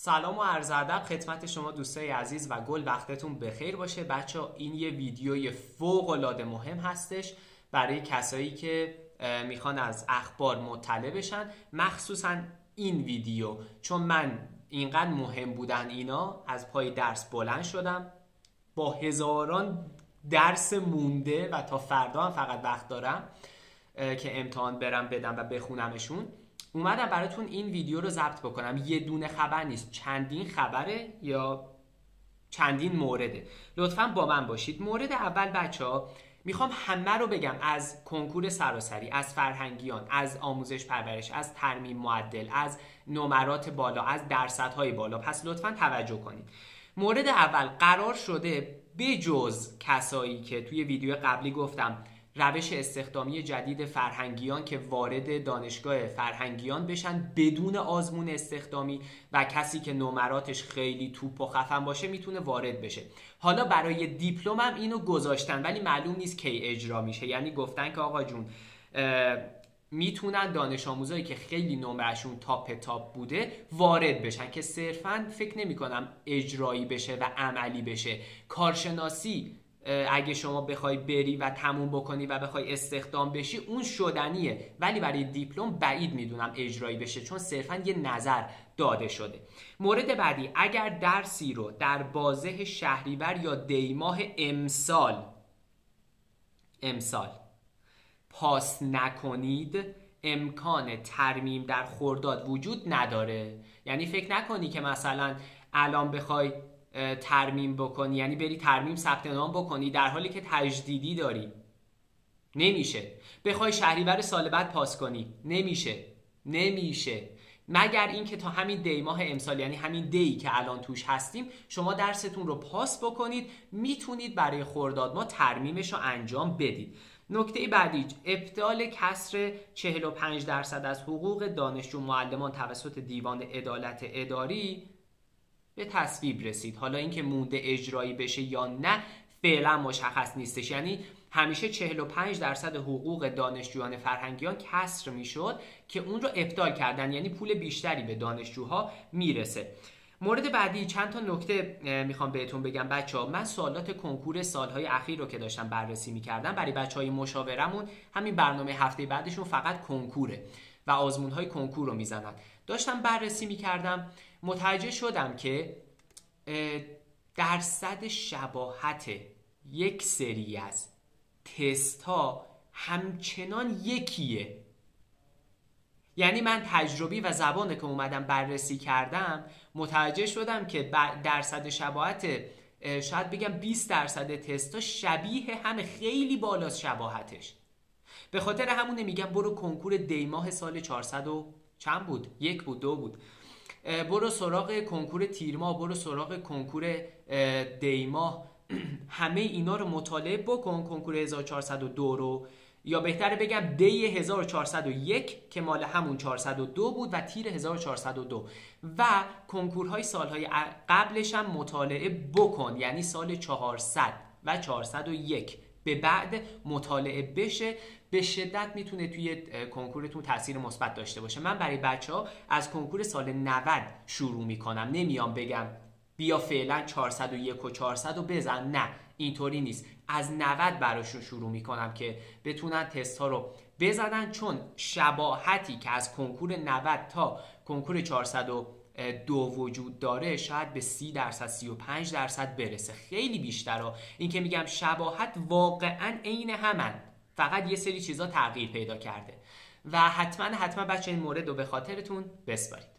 سلام و عرض ادب خدمت شما دوستای عزیز و گل. وقتتون بخیر باشه بچه‌ها. این یه ویدیوی فوق العاده مهم هستش برای کسایی که میخوان از اخبار مطلع بشن، مخصوصا این ویدیو، چون من اینقدر مهم بودن اینا از پای درس بلند شدم با هزاران درس مونده و تا فردا هم فقط وقت دارم که امتحان برم بدم و بخونمشون. اومدم براتون این ویدیو رو ضبط بکنم. یه دونه خبر نیست، چندین خبره یا چندین مورده. لطفاً با من باشید. مورد اول بچه‌ها میخوام همه رو بگم، از کنکور سراسری، از فرهنگیان، از آموزش پرورش، از ترمیم معدل، از نمرات بالا، از درصدهای بالا. پس لطفاً توجه کنید. مورد اول، قرار شده بجز کسایی که توی ویدیو قبلی گفتم روش استخدامی جدید فرهنگیان که وارد دانشگاه فرهنگیان بشن بدون آزمون استخدامی و کسی که نمراتش خیلی توپ و خفن باشه میتونه وارد بشه. حالا برای دیپلم هم اینو گذاشتن ولی معلوم نیست کی اجرا میشه. یعنی گفتن که آقا جون میتونن دانش آموزایی که خیلی نمرشون تاپ بوده وارد بشن، که صرفا فکر نمی کنم اجرایی بشه و عملی بشه. کارشناسی اگه شما بخوای بری و تموم بکنی و بخوای استخدام بشی اون شدنیه، ولی برای دیپلم بعید میدونم اجرایی بشه چون صرفا یه نظر داده شده. مورد بعدی، اگر درسی رو در بازه شهریور یا دیماه امسال پاس نکنید امکان ترمیم در خرداد وجود نداره. یعنی فکر نکنی که مثلا الان بخوای ترمیم بکنی، یعنی بری ترمیم ثبت نام بکنی در حالی که تجدیدی داری، نمیشه. بخوای شهریور سال بعد پاس کنی، نمیشه مگر اینکه تا همین دی ماه امسال، یعنی همین دی که الان توش هستیم، شما درستون رو پاس بکنید، میتونید برای خرداد ماه ترمیمش رو انجام بدید. نکته بعدی، ابطال کسر 45% از حقوق دانشجو معلمان توسط دیوان عدالت اداری به تصویب رسید. حالا اینکه مونده اجرایی بشه یا نه فعلا مشخص نیستش. یعنی همیشه 45% حقوق دانشجویان فرهنگیان کسر میشد که اون رو ابطال کردن، یعنی پول بیشتری به دانشجوها میرسه. مورد بعدی، چند تا نکته میخوام بهتون بگم بچه‌ها. من سوالات کنکور سالهای اخیر رو که داشتم بررسی میکردم برای بچهای مشاورمون، همین برنامه هفته بعدشون فقط کنکوره و آزمون‌های کنکور رو میزنن. داشتم بررسی میکردم، متوجه شدم که درصد شباهت یک سری از تست ها همچنان یکیه. یعنی من تجربی و زبان که اومدم بررسی کردم متوجه شدم که درصد شباهت شاید بگم 20% تست ها شبیه همه، خیلی بالاست شباهتش. به خاطر همونه میگم برو کنکور دیماه سال 400 و چند بود؟ 1 بود 2 بود. برو سراغ کنکور تیرماه، برو سراغ کنکور دیماه، همه اینا رو مطالعه بکن. کنکور 1402 رو، یا بهتره بگم دی 1401 که مال همون 402 بود و تیر 1402، و کنکورهای سالهای قبلش هم مطالعه بکن. یعنی سال 400 و 401 به بعد مطالعه بشه، به شدت میتونه توی کنکورتون تاثیر مثبت داشته باشه. من برای بچه‌ها از کنکور سال 90 شروع میکنم، نمیام بگم بیا فعلا 401 و 400 رو بزن، نه اینطوری نیست. از 90 براشون شروع میکنم که بتونن تست ها رو بزنن، چون شباهتی که از کنکور 90 تا کنکور 402 وجود داره شاید به 30% 35% برسه، خیلی بیشتره. این که میگم شباهت واقعا عین همن، فقط یه سری چیزا تغییر پیدا کرده. و حتما بچه این مورد رو به خاطرتون بسپارید.